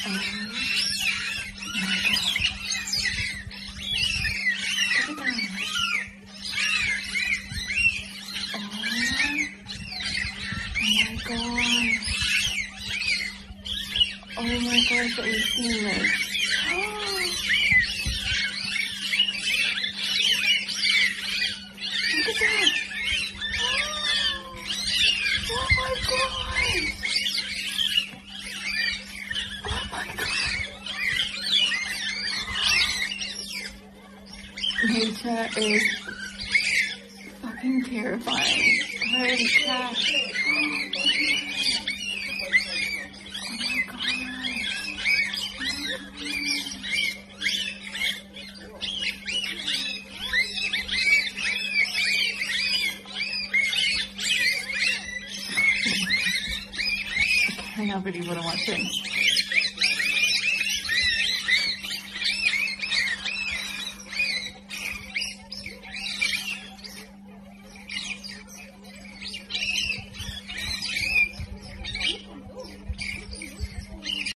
Oh my gosh, that you've seen this. Look at that. Oh my god. Oh my god. Nature is fucking terrifying. Holy crap. I can't believe what I'm watching.